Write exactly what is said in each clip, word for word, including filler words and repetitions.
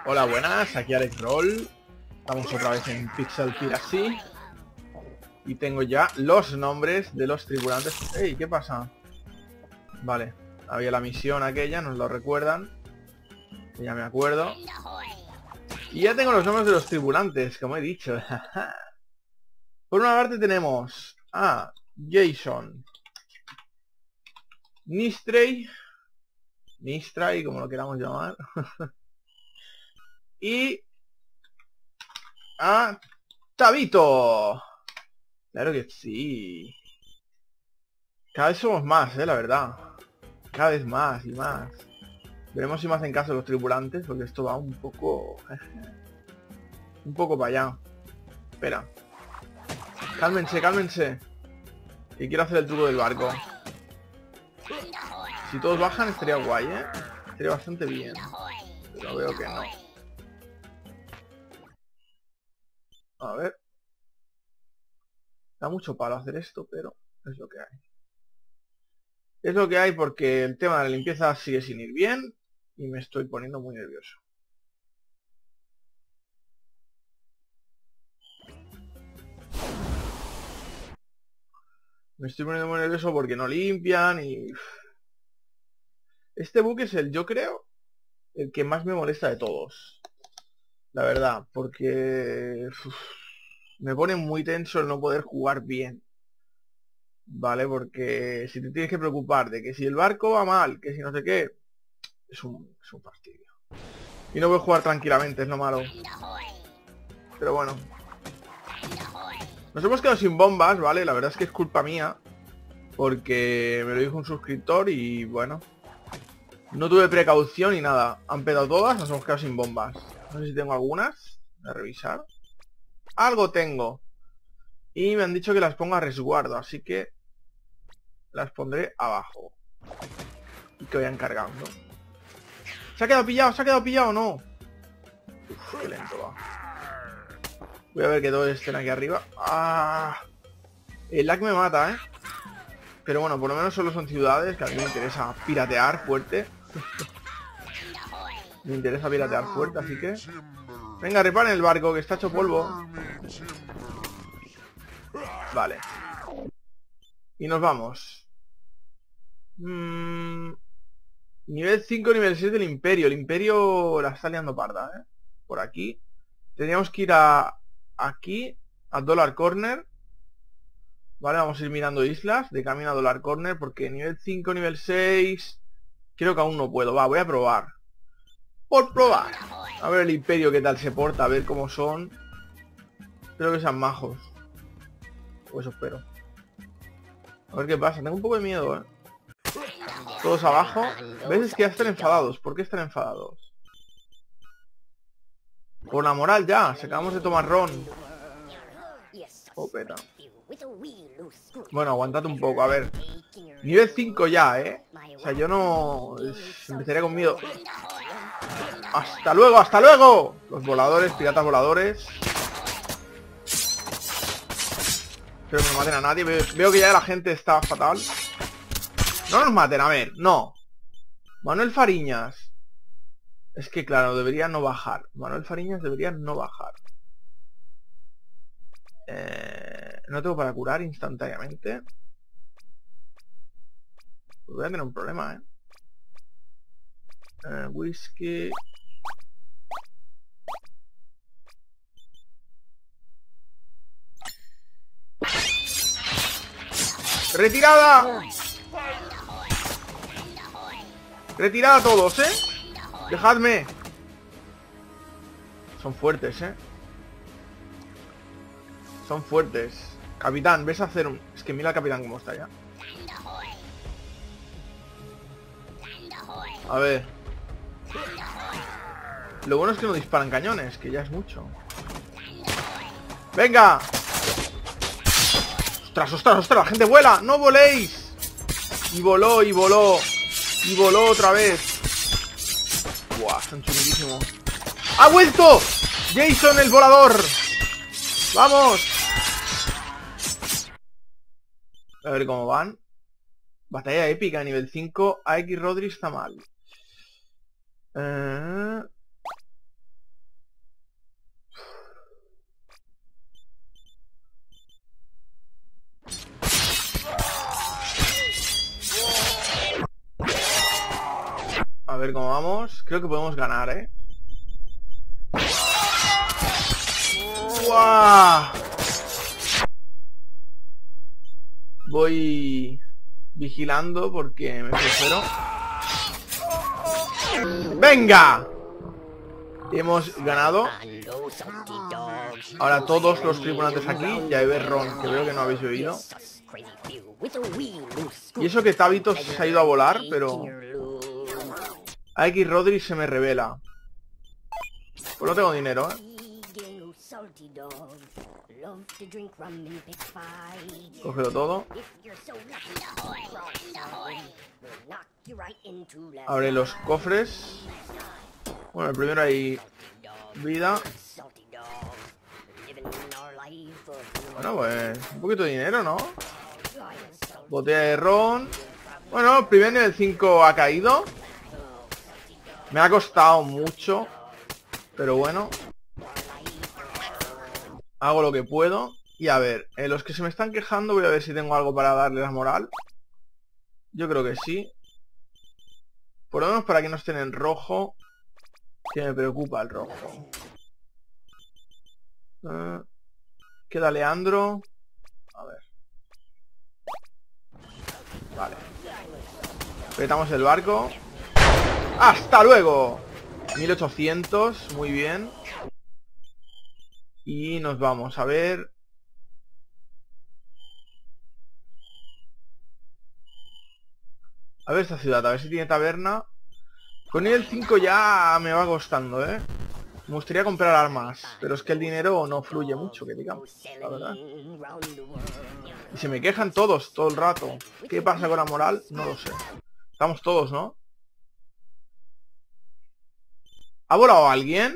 Hola, buenas, aquí Alex Roll. Estamos otra vez en Pixel Piracy. Y tengo ya los nombres de los tripulantes. ¡Ey! ¿Qué pasa? Vale, había la misión aquella, nos lo recuerdan. Ya me acuerdo. Y ya tengo los nombres de los tripulantes, como he dicho. Por una parte tenemos a Jason, Nistray, Nistray, como lo queramos llamar. Y a Tabito. Claro que sí. Cada vez somos más, eh, la verdad. Cada vez más y más. Veremos si me hacen caso los tripulantes, porque esto va un poco... un poco para allá. Espera. Cálmense, cálmense. Que quiero hacer el truco del barco. Si todos bajan estaría guay, eh. Estaría bastante bien. Pero veo que no. A ver. Da mucho palo hacer esto, pero es lo que hay. Es lo que hay porque el tema de la limpieza sigue sin ir bien y me estoy poniendo muy nervioso. Me estoy poniendo muy nervioso porque no limpian y... Este buque es el, yo creo, el que más me molesta de todos. La verdad, porque... Uf, me pone muy tenso el no poder jugar bien. Vale, porque si te tienes que preocupar de que si el barco va mal, que si no sé qué, es un, es un fastidio. Y no voy a jugar tranquilamente, es lo malo. Pero bueno. Nos hemos quedado sin bombas, ¿vale? La verdad es que es culpa mía. Porque me lo dijo un suscriptor y bueno. No tuve precaución y nada. Han petado todas, nos hemos quedado sin bombas. No sé si tengo algunas. Voy a revisar. Algo tengo. Y me han dicho que las ponga a resguardo, así que las pondré abajo. Y que vayan cargando. ¿Se ha quedado pillado? ¿Se ha quedado pillado o no? Uf, qué lento va. Voy a ver que todos estén aquí arriba. ¡Ah! El lag me mata, ¿eh? Pero bueno, por lo menos solo son ciudades, que a mí me interesa piratear fuerte. Me interesa piratear fuerte, así que... Venga, reparen el barco, que está hecho polvo. Vale. Y nos vamos. Mm... Nivel cinco, nivel seis del Imperio. El Imperio la está liando parda, ¿eh? Por aquí. Tendríamos que ir a... Aquí, a Dollar Corner. Vale, vamos a ir mirando islas de camino a Dollar Corner, porque nivel cinco, nivel seis... Creo que aún no puedo. Va, voy a probar. Por probar. A ver el Imperio qué tal se porta, a ver cómo son. Espero que sean majos. O eso espero. A ver qué pasa. Tengo un poco de miedo, ¿eh? Todos abajo. ¿Ves? Es que ya están enfadados. ¿Por qué están enfadados? Por la moral ya. Se acabamos de tomar ron. Oh, peta. Bueno, aguantate un poco, a ver. Nivel cinco ya, ¿eh? O sea, yo no... Empezaría con miedo. ¡Hasta luego, hasta luego! Los voladores, piratas voladores. Espero que no maten a nadie. Veo que ya la gente está fatal. No nos maten, a ver, no. Manuel Fariñas. Es que claro, debería no bajar. Manuel Fariñas debería no bajar. Eh, no tengo para curar instantáneamente. Voy a tener un problema, ¿eh? eh whisky. ¡Retirada! ¡Retirada todos, eh! ¡Dejadme! Son fuertes, eh. Son fuertes. Capitán, ves a hacer un... Es que mira al capitán cómo está ya. A ver. Lo bueno es que no disparan cañones, que ya es mucho. ¡Venga! ¡Ostras, ostras, ostras! ¡La gente vuela! ¡No voléis! Y voló, y voló. Y voló otra vez. Buah, son chulísimos. ¡Ha vuelto! ¡Jason el volador! ¡Vamos! A ver cómo van. Batalla épica, nivel cinco. A X Rodri está mal. Eh... ver cómo vamos. Creo que podemos ganar, ¿eh? ¡Uah! Voy vigilando porque me prefiero. ¡Venga! Hemos ganado. Ahora todos los tripulantes aquí. Ya hay Ron, que veo que no habéis oído. Y eso que Tabito se ha ido a volar, pero a X Rodri se me revela. Pues no tengo dinero, ¿eh? Cógelo todo. Abre los cofres. Bueno, el primero hay vida. Bueno, pues un poquito de dinero, ¿no? Botella de ron. Bueno, el primer nivel cinco ha caído. Me ha costado mucho, pero bueno, hago lo que puedo. Y a ver, eh, los que se me están quejando, voy a ver si tengo algo para darle la moral. Yo creo que sí. Por lo menos para que no estén en rojo, que me preocupa el rojo. Uh, queda Leandro. A ver. Vale. Petamos el barco. ¡Hasta luego! mil ochocientos, muy bien. Y nos vamos a ver. A ver esta ciudad, a ver si tiene taberna. Con el cinco ya me va costando, ¿eh? Me gustaría comprar armas, pero es que el dinero no fluye mucho, que digamos, la verdad. Y se me quejan todos, todo el rato. ¿Qué pasa con la moral? No lo sé. Estamos todos, ¿no? ¿Ha volado alguien?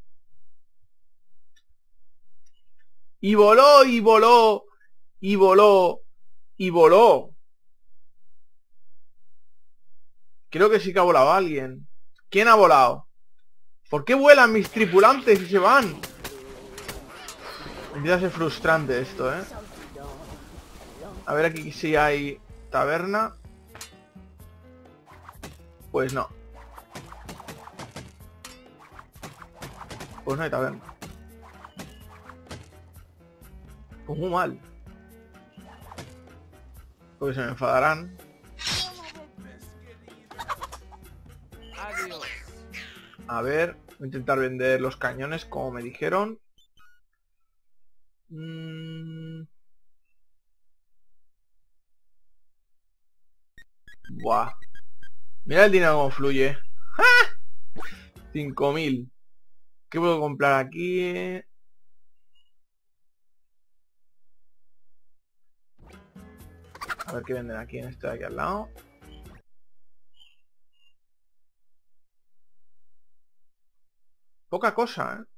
Y voló, y voló, y voló, y voló. Creo que sí que ha volado alguien. ¿Quién ha volado? ¿Por qué vuelan mis tripulantes y se van? Empieza a ser frustrante esto, ¿eh? A ver aquí si hay taberna. Pues no. Pues no hay taberna. Pues muy mal. Porque se me enfadarán. A ver, voy a intentar vender los cañones como me dijeron. Mm. Buah. Mira el dinero cómo fluye. ¡Ah! cinco mil. ¿Qué puedo comprar aquí? A ver qué venden aquí en este de aquí al lado. Poca cosa, ¿eh?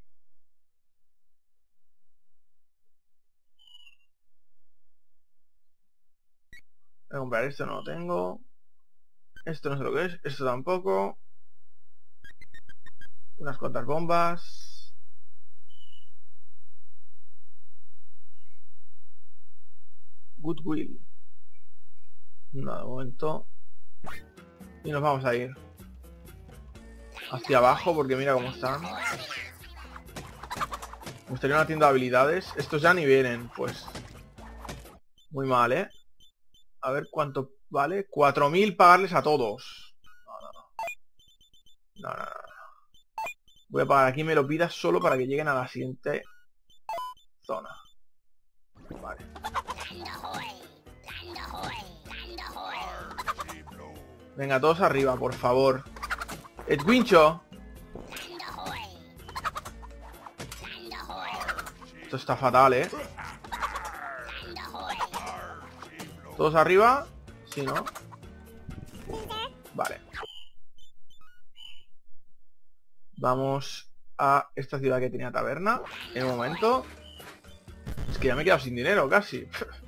Voy a comprar esto, no lo tengo. Esto no sé lo que es, esto tampoco. Unas cuantas bombas. Goodwill. No, de momento. Y nos vamos a ir hacia abajo porque mira cómo están. Me gustaría una tienda de habilidades. Estos ya ni vienen, pues. Muy mal, ¿eh? A ver cuánto vale. cuatro mil pagarles a todos. No, no, no. No, no, no. Voy a pagar aquí, me lo pidas solo para que lleguen a la siguiente zona. Vale. Venga, todos arriba, por favor. ¡Edwincho! Esto está fatal, ¿eh? ¿Todos arriba? Sí, ¿no? Vale. Vamos a esta ciudad que tenía taberna. En un momento. Es que ya me he quedado sin dinero, casi.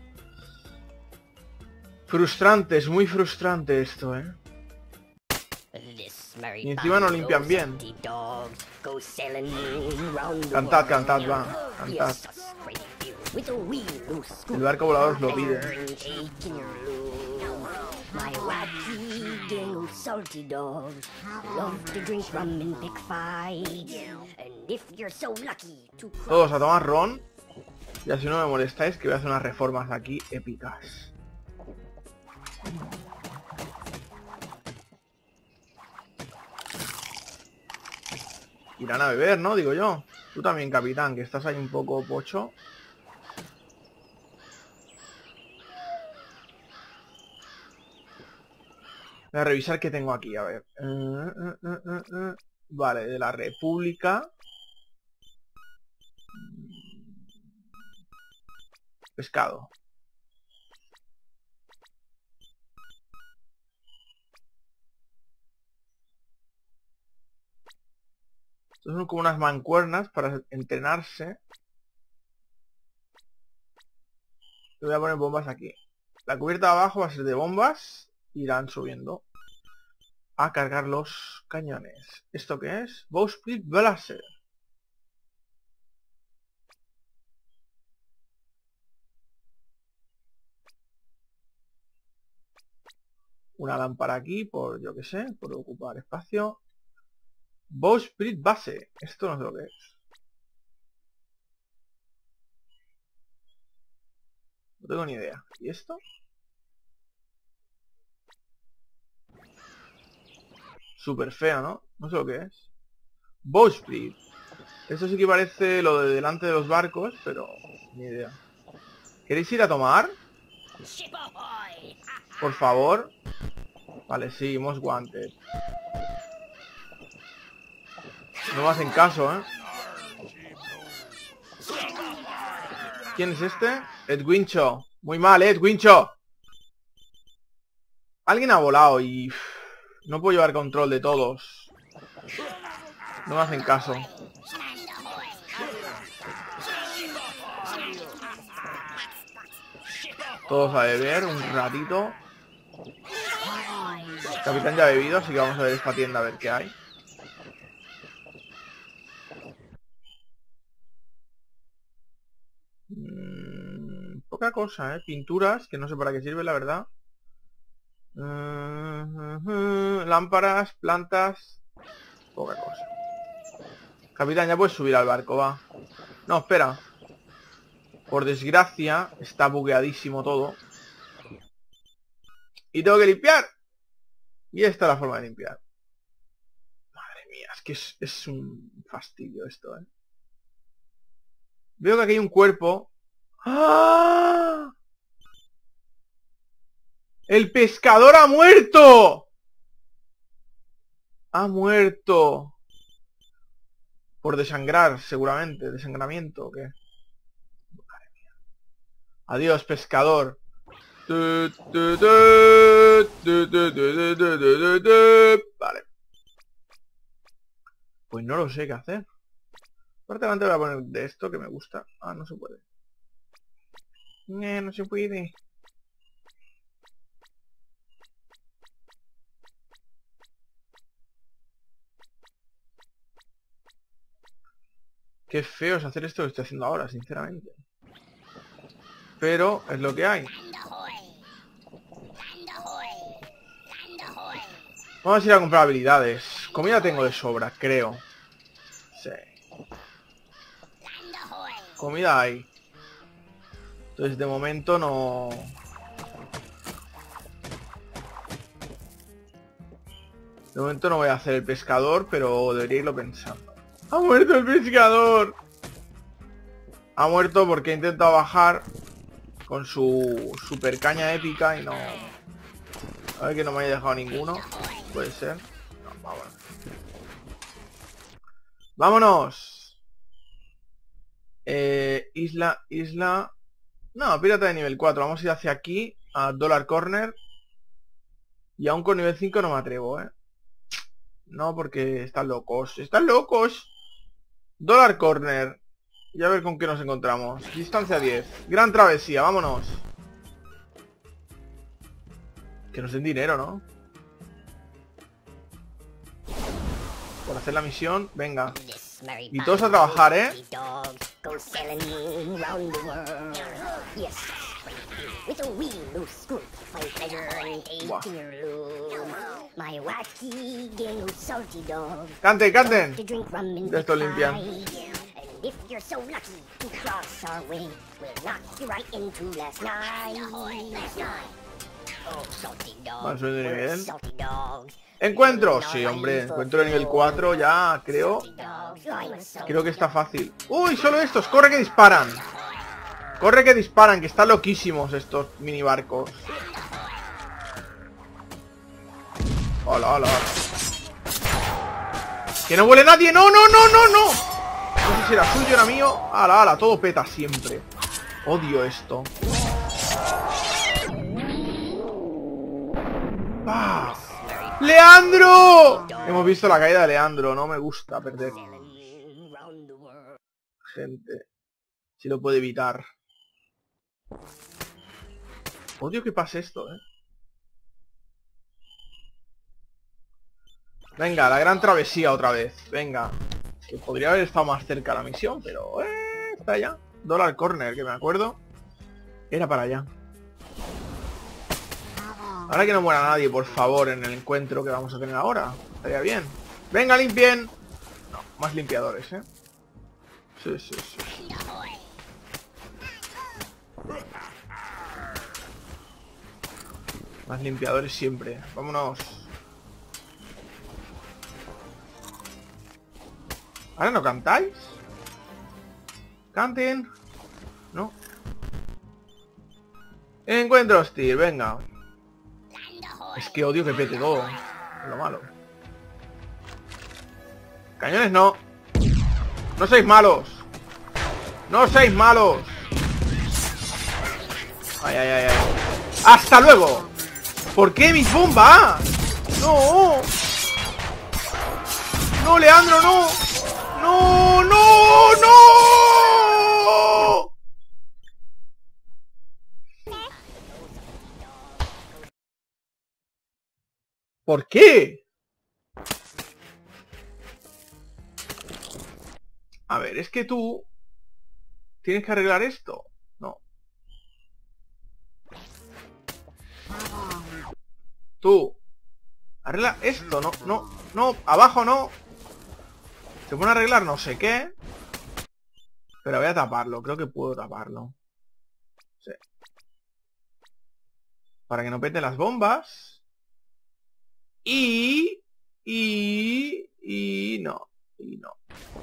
Frustrante, es muy frustrante esto, ¿eh? Y encima no limpian bien. Cantad, cantad, va. Cantad. El barco volador os lo pide. gang of salty dogs who love to drink rum and pick fights. And if you're so lucky to cross... Todos a tomar ron. Y así no me molestáis, que voy a hacer unas reformas aquí épicas. Irán a beber, ¿no? Digo yo. Tú también, capitán, que estás ahí un poco pocho. Voy a revisar qué tengo aquí, a ver. Uh, uh, uh, uh, uh. Vale, de la República. Pescado. Estos son como unas mancuernas para entrenarse. Le voy a poner bombas aquí. La cubierta de abajo va a ser de bombas. Irán subiendo a cargar los cañones. ¿Esto qué es? Bowsprit Blaster. Una lámpara aquí, por yo que sé, por ocupar espacio. Bowsprit Base. Esto no sé lo que es. No tengo ni idea. ¿Y esto? Súper feo, ¿no? No sé lo que es. Bowsprit. Esto sí que parece lo de delante de los barcos, pero ni idea. ¿Queréis ir a tomar? Por favor. Vale, sí, Most Wanted. No me hacen caso, ¿eh? ¿Quién es este? Edwincho. Muy mal, ¿eh? Edwincho. Alguien ha volado y... Uff, no puedo llevar control de todos. No me hacen caso. Todos a beber un ratito. El capitán ya ha bebido, así que vamos a ver esta tienda a ver qué hay. Mm, poca cosa, ¿eh? Pinturas, que no sé para qué sirve, la verdad. Uh, uh, uh, lámparas, plantas. Poca cosa. Capitán, ya puedes subir al barco, va. No, espera. Por desgracia, está bugueadísimo todo. Y tengo que limpiar. Y esta es la forma de limpiar. Madre mía, es que es, es un fastidio esto, ¿eh? Veo que aquí hay un cuerpo. ¡Ah! ¡El pescador ha muerto! Ha muerto. Por desangrar, seguramente. ¿Desangramiento o qué? Madre mía. Adiós, pescador. Vale. Pues no lo sé qué hacer. Aparte voy a poner de esto que me gusta. Ah, no se puede. No, no se puede. Qué feo es hacer esto que estoy haciendo ahora, sinceramente. Pero es lo que hay. Vamos a ir a comprar habilidades. Comida tengo de sobra, creo. Sí. Comida hay. Entonces de momento no... De momento no voy a hacer el pescador, pero debería irlo pensando. ¡Ha muerto el pescador! Ha muerto porque he intentado bajar con su super caña épica y no... A ver que no me haya dejado ninguno. Puede ser. No, vámonos. ¡Vámonos! Eh, isla, isla... No, pirata de nivel cuatro. Vamos a ir hacia aquí, a Dollar Corner. Y aún con nivel cinco no me atrevo, ¿eh? No, porque están locos. ¡Están locos! Dollar Corner. Y a ver con qué nos encontramos. Distancia diez. Gran travesía, vámonos. Que nos den dinero, ¿no? Por hacer la misión, venga. Y todos a trabajar, ¿eh? With a wee loose scoop, find pleasure in taking your loom. My wacky game of salty dog. Canten, canten. To drink rum and De esto get limpian. high. And if you're so lucky to cross our way, we'll knock you right into last night. Last night. Oh, salty dog. Más de We're nivel. salty dogs. Encuentro, sí, hombre. Encuentro de nivel cuatro ya, creo. Salty dogs. I'm a salty Creo que está fácil. ¡Uy! Solo estos. Corre que disparan. Corre que disparan, que están loquísimos estos mini barcos. Hola, hola. Que no huele nadie. No, no, no, no, no. No sé si era suyo, era mío. Ala, ala, todo peta siempre. Odio esto. ¡Ah! ¡Leandro! Hemos visto la caída de Leandro. No me gusta perder. Gente. Si lo puede evitar. Odio que pase esto, eh. Venga, la gran travesía otra vez. Venga. Que podría haber estado más cerca la misión, pero... Eh, está allá. Dollar Corner, que me acuerdo. Era para allá. Ahora que no muera nadie, por favor, en el encuentro que vamos a tener ahora. Estaría bien. Venga, limpien. No, más limpiadores, eh. Sí, sí, sí. Más limpiadores siempre. Vámonos. ¿Ahora no cantáis? Canten. No. Encuentro hostil, venga. Es que odio que pete todo. Es lo malo. Cañones no. No seáis malos. No seáis malos. Ay, ay, ay, ay. ¡Hasta luego! ¿Por qué mis bombas? ¡No! ¡No, Leandro, no! ¡No, no, no! ¿Por qué? A ver, es que tú tienes que arreglar esto. No. Tú arregla esto, no, no, no, abajo no. Se pone a arreglar no sé qué. Pero voy a taparlo, creo que puedo taparlo. Sí. Para que no pete las bombas. Y... Y... Y... No. Y no.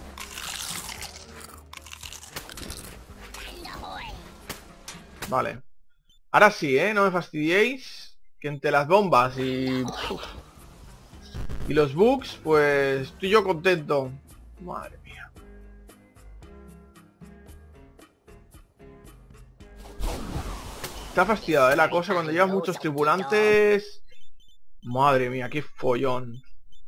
Vale. Ahora sí, ¿eh? No me fastidiéis. Que entre las bombas y... Uf, y los bugs, pues... Estoy yo contento. Madre mía. Está fastidiada, ¿eh? La cosa cuando llevas muchos tripulantes... Madre mía, qué follón.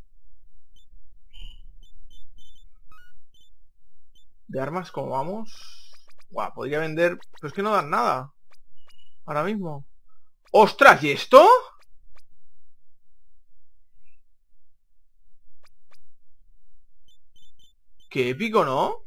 De armas, ¿cómo vamos? Guau, podría vender... Pero es que no dan nada. Ahora mismo. ¡Ostras! ¿Y esto? Qué épico, ¿no?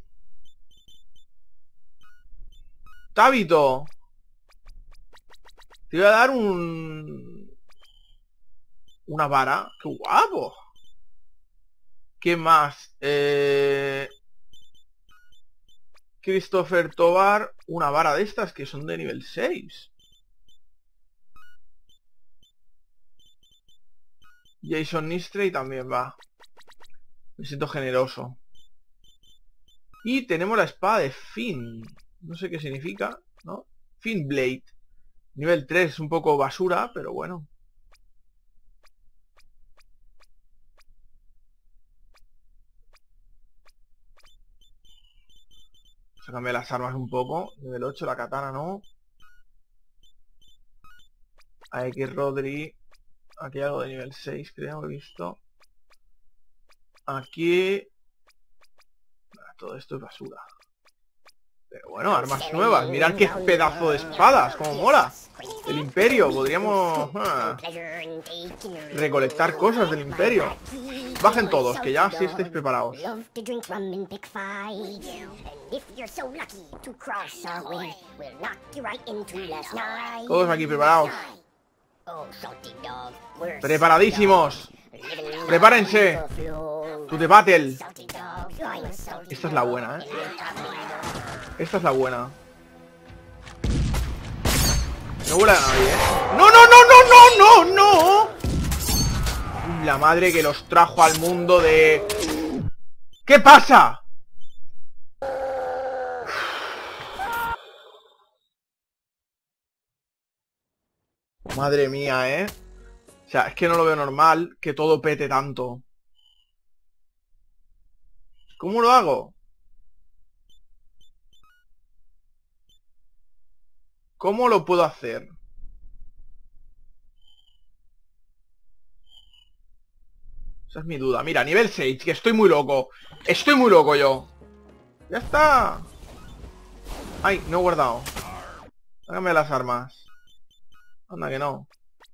Tabito. Te voy a dar un... Una vara. ¡Qué guapo! ¿Qué más? Eh... Christopher Tovar. Una vara de estas que son de nivel seis. Jason Nistrey también va. Me siento generoso. Y tenemos la espada de Finn. No sé qué significa, ¿no? Finn Blade. Nivel tres, un poco basura, pero bueno. Vamos a cambiar las armas un poco. Nivel ocho, la katana no. A X Rodri. Aquí hay algo de nivel seis, creo que he visto. Aquí... Todo esto es basura. Pero bueno, armas nuevas. Mirad qué pedazo de espadas, como mola. El imperio, podríamos ah, recolectar cosas del imperio. Bajen todos, que ya sí estáis preparados. Todos aquí preparados. Preparadísimos. Prepárense. To the battle. Esta es la buena, ¿eh? Esta es la buena. No vuela a nadie, ¿eh? ¡No, no, no, no, no, no, no! La madre que los trajo al mundo de... ¿Qué pasa? Madre mía, ¿eh? O sea, es que no lo veo normal que todo pete tanto. ¿Cómo lo hago? ¿Cómo lo puedo hacer? Esa es mi duda. Mira, nivel seis, que estoy muy loco. Estoy muy loco yo. Ya está. Ay, no he guardado. Hágame las armas. Anda que no.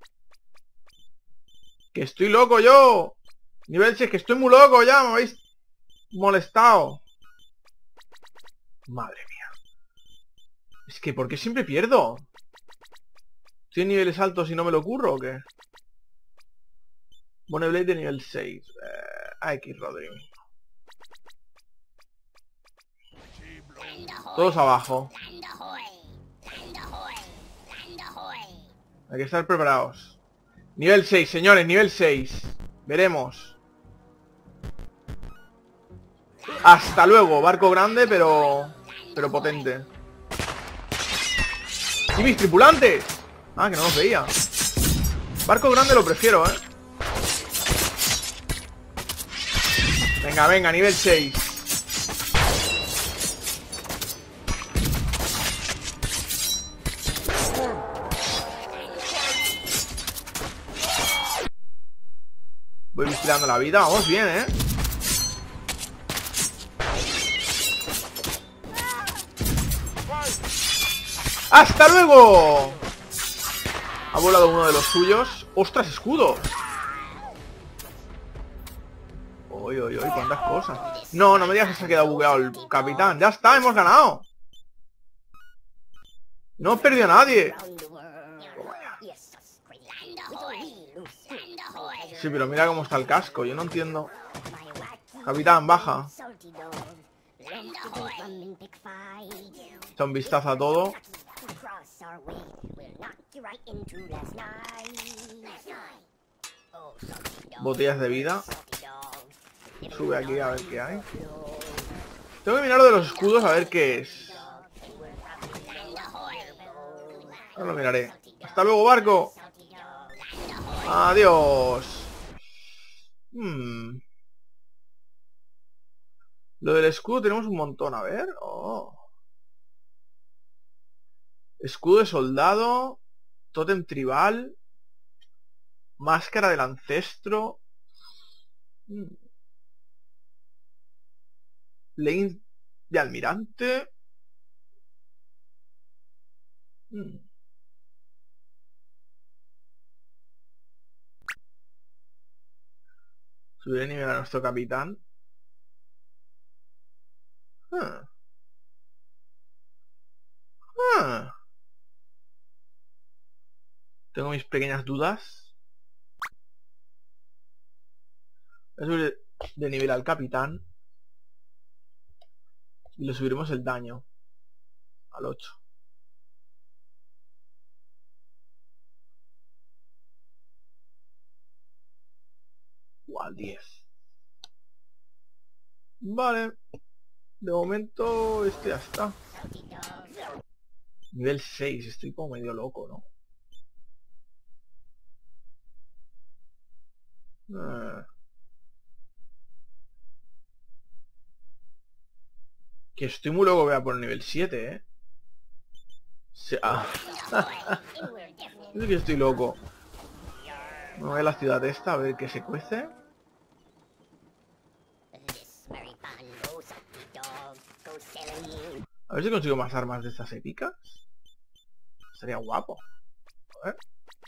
Que estoy loco yo. Nivel seis, que estoy muy loco ya. Me habéis molestado. Madre mía. Es que, ¿por qué siempre pierdo? ¿Estoy en niveles altos y no me lo curro o qué? Boneblade de nivel seis. Eh, X, Rodrigo. Todos abajo. Hay que estar preparados. Nivel seis, señores, nivel seis. Veremos. Hasta luego, barco grande, pero... Pero potente. ¿Y mis tripulantes? Ah, que no los veía. Barco grande lo prefiero, ¿eh? Venga, venga, nivel seis. Voy vigilando la vida, vamos bien, ¿eh? ¡Hasta luego! Ha volado uno de los suyos. ¡Ostras, escudo! Uy, uy, uy, cuántas cosas. No, no me digas que se ha quedado bugueado el capitán. ¡Ya está, hemos ganado! No he perdido a nadie. Sí, pero mira cómo está el casco. Yo no entiendo. Capitán, baja. Echa un vistazo a todo. Botellas de vida. Sube aquí a ver qué hay. Tengo que mirar lo de los escudos a ver qué es. Ahora lo miraré. Hasta luego, barco. Adiós. Hmm. Lo del escudo tenemos un montón. A ver. Oh. Escudo de soldado. Tótem tribal. Máscara del ancestro. Hmm. Lane de almirante. Hmm. Subiré nivel a nuestro capitán. Ah. Ah. Tengo mis pequeñas dudas. Voy a subir de nivel al capitán. Y le subiremos el daño. Al ocho. O al diez. Vale. De momento este ya está. Nivel seis. Estoy como medio loco, ¿no? Ah. Que estoy muy loco, voy a por el nivel siete, ¿eh? Se... Ah. Es que estoy loco. Me voy a la ciudad esta a ver qué se cuece. A ver si consigo más armas de estas épicas. Sería guapo. A ver.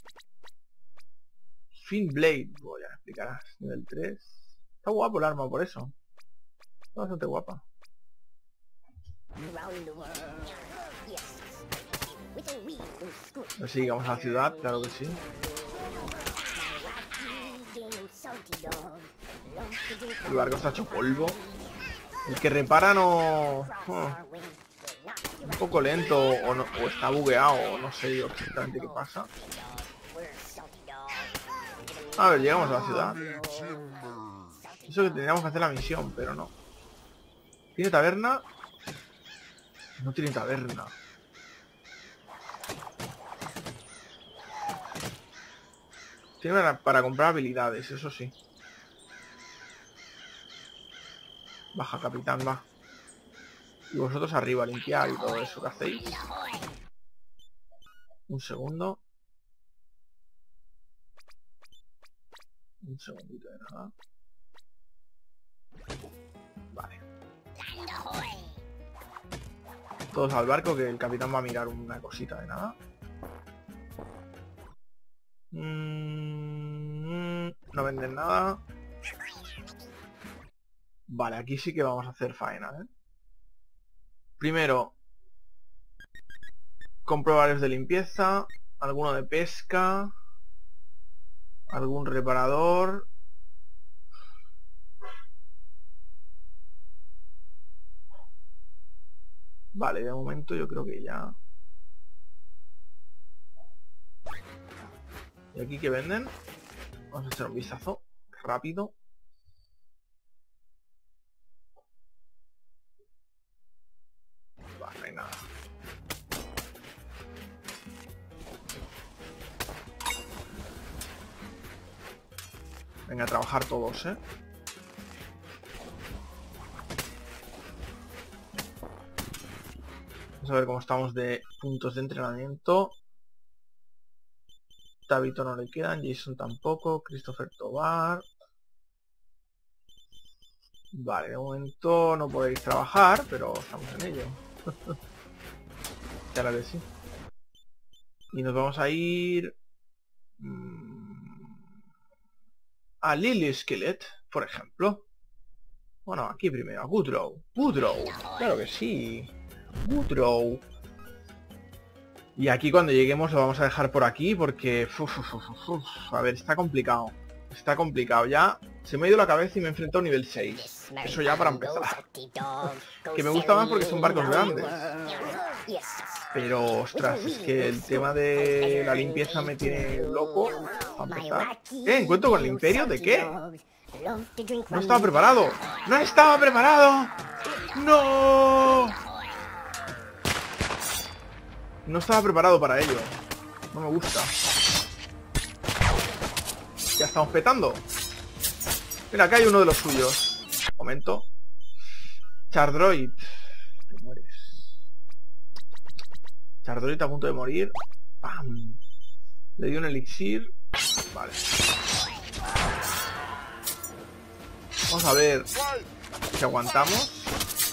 Fin Blade. Voy a explicarás. Nivel tres. Está guapo el arma por eso. Está bastante guapa. Así llegamos a la ciudad, claro que sí. El barco está hecho polvo. El que repara no... Oh, un poco lento o, no, o está bugueado o no sé yo exactamente qué pasa. A ver, llegamos a la ciudad. Eso que tendríamos que hacer la misión, pero no. ¿Tiene taberna? No tiene taberna. Tiene para, para comprar habilidades, eso sí. Baja, capitán, va. Y vosotros arriba, limpiar y todo eso que hacéis. Un segundo. Un segundito de nada. Vale. Todos al barco, que el capitán va a mirar una cosita de nada. Mm, no venden nada. Vale, aquí sí que vamos a hacer faena, ¿eh? Primero, compro varios de limpieza, alguno de pesca, algún reparador. Vale, de momento yo creo que ya. ¿Y aquí qué venden? Vamos a echar un vistazo rápido. Vale, no hay nada. Venga, a trabajar todos, ¿eh? Vamos a ver cómo estamos de puntos de entrenamiento. Tabito no le quedan, Jason tampoco, Christopher Tovar. Vale, de momento no podéis trabajar, pero estamos en ello. Claro que sí. Y nos vamos a ir a Lily Skillet, por ejemplo. Bueno, aquí primero, a Woodrow. Woodrow, claro que sí. Woodrow. Y aquí cuando lleguemos lo vamos a dejar por aquí porque... Uf, uf, uf, uf. A ver, está complicado. Está complicado. Ya se me ha ido la cabeza y me he enfrentado a nivel seis. Eso ya para empezar. Que me gusta más porque son barcos grandes. Pero, ostras, es que el tema de la limpieza me tiene loco. Para empezar. ¿Eh? ¿Encuentro con el imperio? ¿De qué? No estaba preparado. ¡No estaba preparado! ¡No! No estaba preparado para ello. No me gusta. Ya estamos petando. Mira, acá hay uno de los suyos. Momento. Chardroid. Te mueres. Chardroid a punto de morir. ¡Pam! Le di un elixir. Vale. Vamos a ver si aguantamos.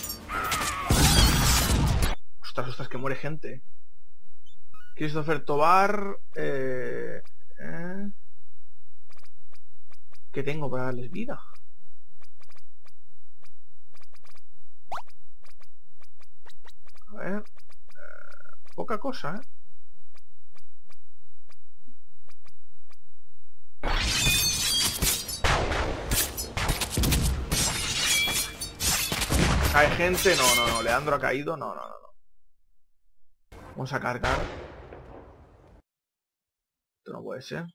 Ostras, ostras, que muere gente. Christopher Tovar. Eh, eh. ¿Qué tengo para darles vida? A ver. Eh, poca cosa, ¿eh? ¿Cae gente? No, no, no. Leandro ha caído. No, no, no, no. Vamos a cargar. Esto no puede ser.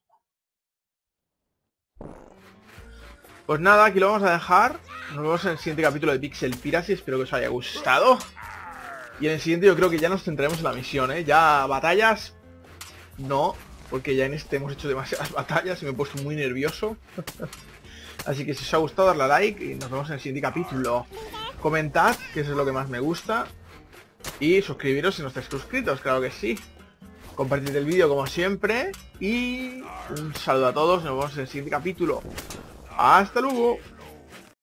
Pues nada, aquí lo vamos a dejar. Nos vemos en el siguiente capítulo de Pixel Piracy. Espero que os haya gustado. Y en el siguiente yo creo que ya nos centraremos en la misión, ¿eh? Ya batallas no, porque ya en este hemos hecho demasiadas batallas y me he puesto muy nervioso. Así que si os ha gustado, darle a like y nos vemos en el siguiente capítulo. Comentad, que eso es lo que más me gusta. Y suscribiros si no estáis suscritos, claro que sí. Compartid el vídeo como siempre. Y un saludo a todos, nos vemos en el siguiente capítulo. ¡Hasta luego!